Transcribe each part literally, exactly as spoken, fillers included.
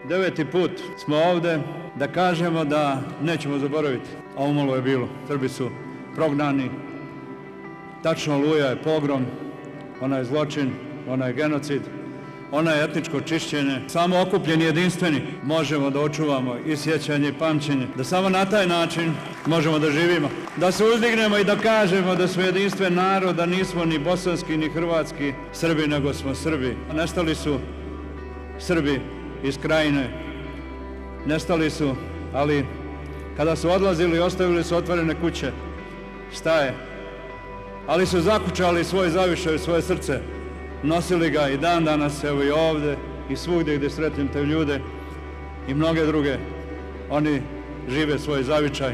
Deveti put smo ovde da kažemo da nećemo zaboraviti, a umalo je bilo. Srbi su prognani, tačno Oluja je pogrom, ona je zločin, ona je genocid, ona je etničko čišćenje. Samo okupljeni jedinstveni možemo da očuvamo i sjećanje i pamćenje, da samo na taj način možemo da živimo. Da se uzdignemo i da kažemo da smo jedinstven narod, da nismo ni bosanski ni hrvatski Srbi, nego smo Srbi. Nestali su Srbi iz Krajine, nestali su, ali kada su odlazili ostavili su otvorene kuće, staje, ali su zakučali svoj zavišaj, svoje srce, nosili ga i dan danas, evo i ovde i svugdje gdje sretnem te ljude i mnoge druge, oni žive svoj zavičaj.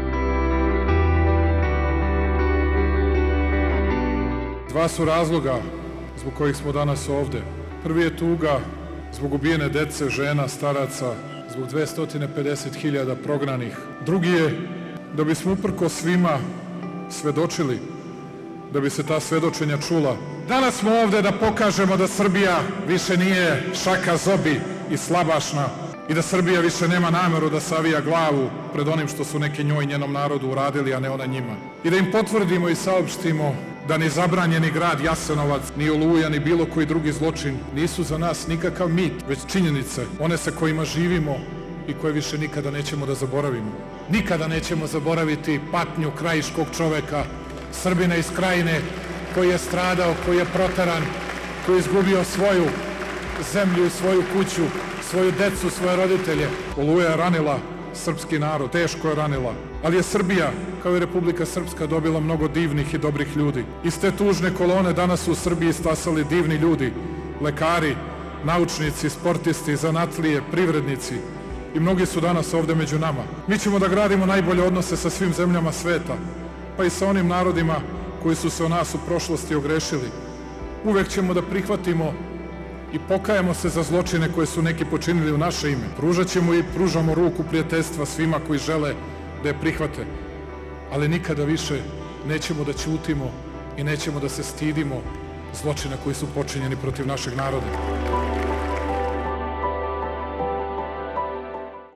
Dva su razloga zbog kojih smo danas ovde. Prvi je tuga zbog ubijene dece, žena, staraca, zbog dvesta pedeset hiljada prognanih. Drugi je da bismo uprko svima svedočili, da bi se ta svedočenja čula. Danas smo ovde da pokažemo da Srbija više nije šaka zobi i slabašna i da Srbija više nema nameru da savija glavu pred onim što su neki njoj i njenom narodu uradili, a ne ona njima. I da im potvrdimo i saopštimo da ni zabranjeni grad Jasenovac, ni Oluja, ni bilo koji drugi zločin nisu za nas nikakav mit, već činjenice, one sa kojima živimo i koje više nikada nećemo da zaboravimo. Nikada nećemo zaboraviti patnju krajiškog čoveka, Srbina iz Krajine, koji je stradao, koji je proteran, koji je izgubio svoju zemlju i svoju kuću, svoju decu, svoje roditelje. Oluja je ranila srpski narod, teško je ranila, ali je Srbija, kao i Republika Srpska, dobila mnogo divnih i dobrih ljudi. Iz te tužne kolone danas su u Srbiji stasali divni ljudi, lekari, naučnici, sportisti, zanatlije, privrednici i mnogi su danas ovde među nama. Mi ćemo da gradimo najbolje odnose sa svim zemljama sveta, pa i sa onim narodima koji su se o nas u prošlosti ogrešili. Uvek ćemo da prihvatimo i pokajemo se za zločine koje su neki počinili u naše ime. Pružat ćemo i pružamo ruku prijateljstva svima koji žele da je prihvate, ali nikada više nećemo da ćutimo i nećemo da se stidimo zločina koji su počinjeni protiv našeg naroda.